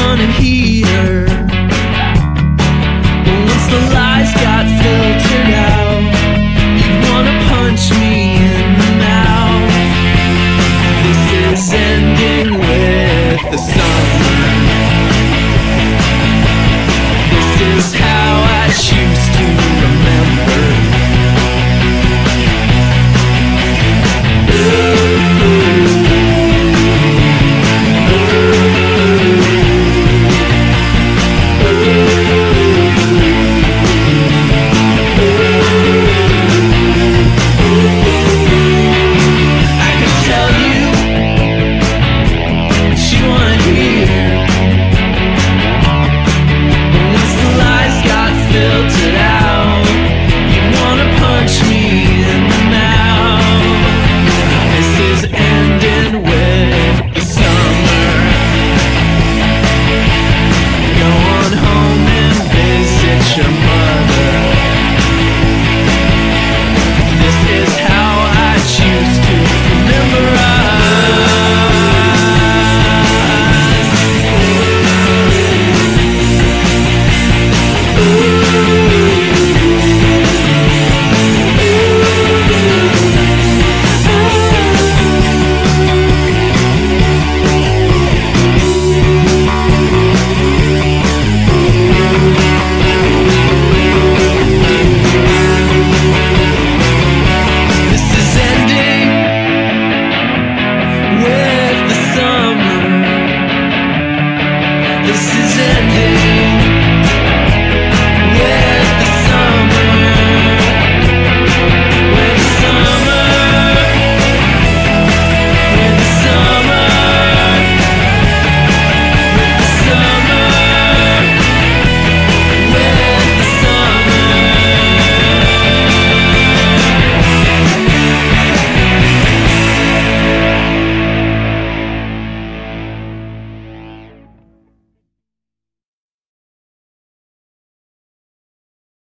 wanted heater, but once the lies got filtered out, you'd wanna punch me in the mouth. This is ending with the summer. This is how I choose to remember. This is ending.